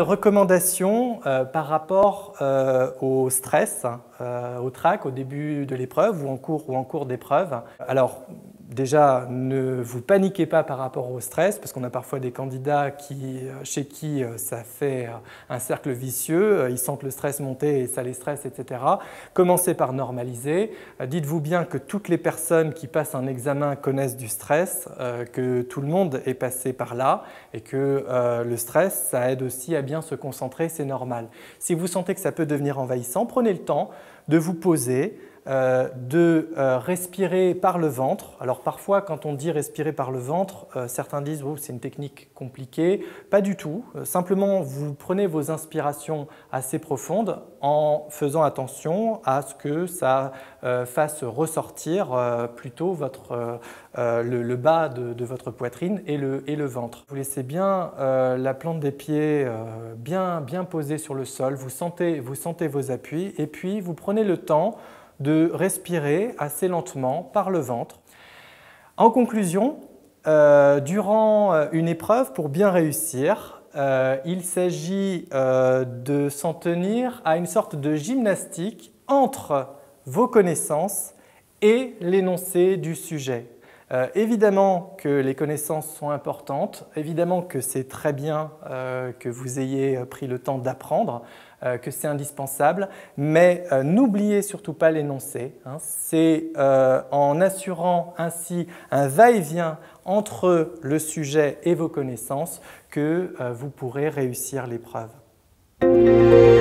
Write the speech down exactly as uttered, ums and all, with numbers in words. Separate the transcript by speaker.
Speaker 1: recommandations euh, par rapport euh, au stress, euh, au trac au début de l'épreuve ou en cours, ou en cours d'épreuve. Alors, déjà, ne vous paniquez pas par rapport au stress, parce qu'on a parfois des candidats qui, chez qui ça fait un cercle vicieux, ils sentent le stress monter et ça les stresse, et cetera. Commencez par normaliser. Dites-vous bien que toutes les personnes qui passent un examen connaissent du stress, euh, que tout le monde est passé par là et que euh, le stress, ça aide aussi à bien se concentrer, c'est normal. Si vous sentez que ça peut devenir envahissant, prenez le temps de vous poser, Euh, de euh, respirer par le ventre. Alors parfois quand on dit respirer par le ventre, euh, certains disent oh, c'est une technique compliquée. Pas du tout, euh, simplement vous prenez vos inspirations assez profondes en faisant attention à ce que ça euh, fasse ressortir euh, plutôt votre, euh, euh, le, le bas de, de votre poitrine et le, et le ventre. Vous laissez bien euh, la plante des pieds euh, bien, bien posée sur le sol, vous sentez, vous sentez vos appuis et puis vous prenez le temps de respirer assez lentement par le ventre. En conclusion, euh, durant une épreuve, pour bien réussir, euh, il s'agit euh, de s'en tenir à une sorte de gymnastique entre vos connaissances et l'énoncé du sujet. Euh, évidemment que les connaissances sont importantes, évidemment que c'est très bien euh, que vous ayez pris le temps d'apprendre, euh, que c'est indispensable, mais euh, n'oubliez surtout pas l'énoncé. Hein. C'est euh, en assurant ainsi un va-et-vient entre le sujet et vos connaissances que euh, vous pourrez réussir l'épreuve.